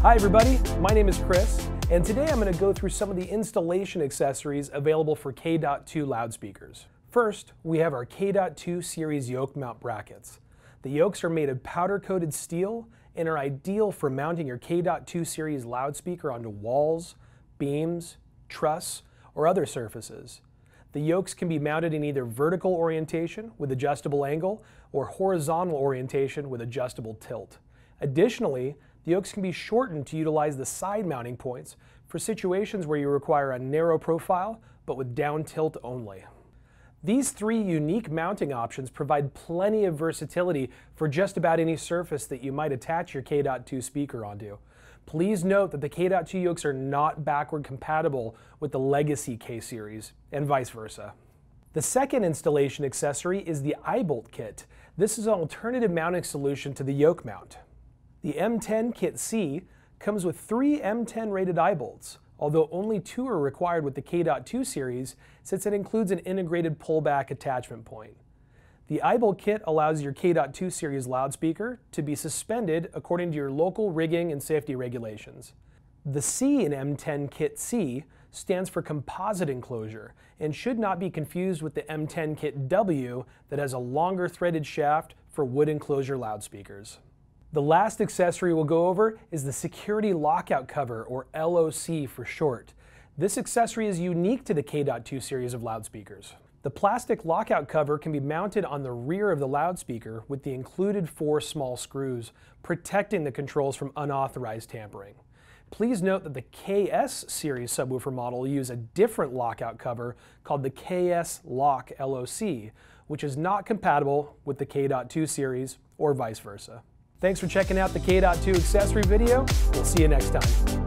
Hi everybody, my name is Chris, and today I'm going to go through some of the installation accessories available for K.2 loudspeakers. First, we have our K.2 series yoke mount brackets. The yokes are made of powder-coated steel and are ideal for mounting your K.2 series loudspeaker onto walls, beams, truss, or other surfaces. The yokes can be mounted in either vertical orientation with adjustable angle or horizontal orientation with adjustable tilt. Additionally, the yokes can be shortened to utilize the side mounting points for situations where you require a narrow profile but with down tilt only. These three unique mounting options provide plenty of versatility for just about any surface that you might attach your K.2 speaker onto. Please note that the K.2 yokes are not backward compatible with the legacy K series, and vice versa. The second installation accessory is the eye-bolt kit. This is an alternative mounting solution to the yoke mount. The M10 Kit C comes with 3 M10 rated eye bolts, although only 2 are required with the K.2 series since it includes an integrated pullback attachment point. The eye bolt kit allows your K.2 series loudspeaker to be suspended according to your local rigging and safety regulations. The C in M10 Kit C stands for composite enclosure and should not be confused with the M10 Kit W that has a longer threaded shaft for wood enclosure loudspeakers. The last accessory we'll go over is the security lockout cover, or LOC for short. This accessory is unique to the K.2 series of loudspeakers. The plastic lockout cover can be mounted on the rear of the loudspeaker with the included 4 small screws, protecting the controls from unauthorized tampering. Please note that the KS series subwoofer model will use a different lockout cover called the KS Lock LOC, which is not compatible with the K.2 series or vice versa. Thanks for checking out the K.2 accessory video. We'll see you next time.